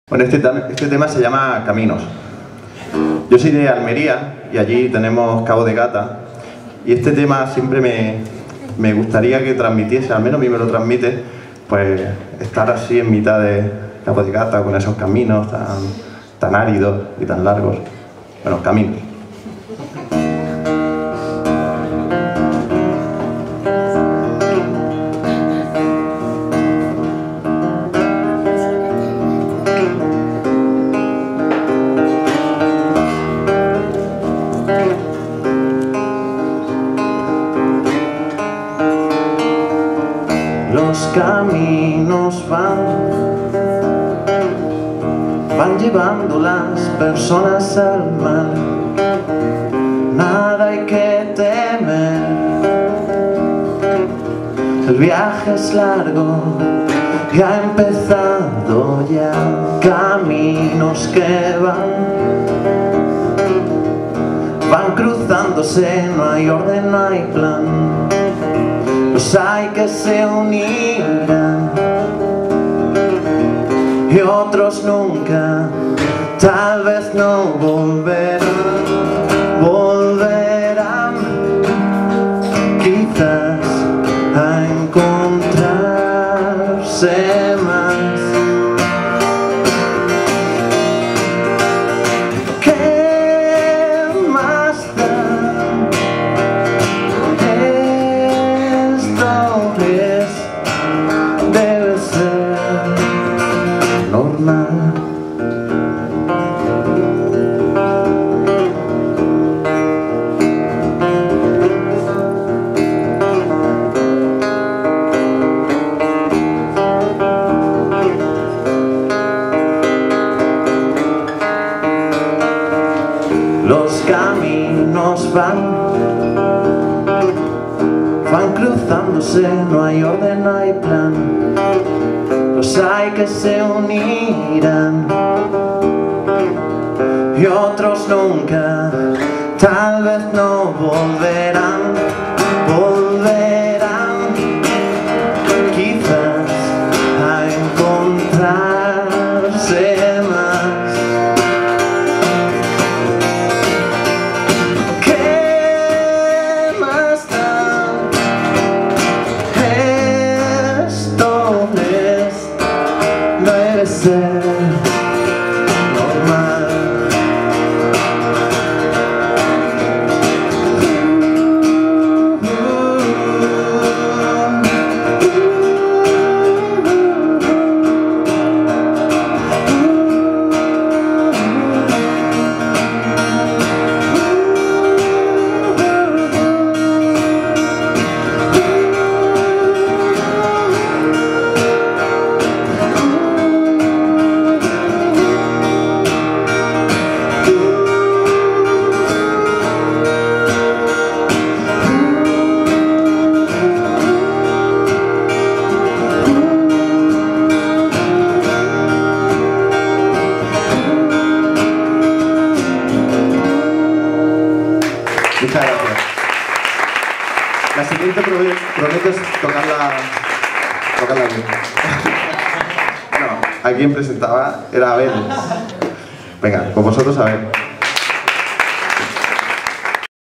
Bueno, este tema se llama Caminos. Yo soy de Almería y allí tenemos Cabo de Gata, y este tema siempre me gustaría que transmitiese, al menos a mí me lo transmite, pues estar así en mitad de Cabo de Gata con esos caminos tan áridos y tan largos. Bueno, caminos. Los caminos van llevando las personas al mar. Nada hay que temer, el viaje es largo y ha empezado ya. Caminos que van cruzándose, no hay orden, no hay plan. Los hay que se unirán y otros nunca, tal vez no volverán quizás a encontrarse más. ¿Qué más da? Debe ser normal. Los caminos van cruzándose, no hay orden, no hay plan. Los hay que se unirán y otros nunca, tal vez no volverán quizás a encontrarse más. ¿Qué más da? Debe ser normal. Muchas gracias. La siguiente prometo es tocarla bien. Bueno, a quien presentaba era Abel. Venga, con vosotros a ver.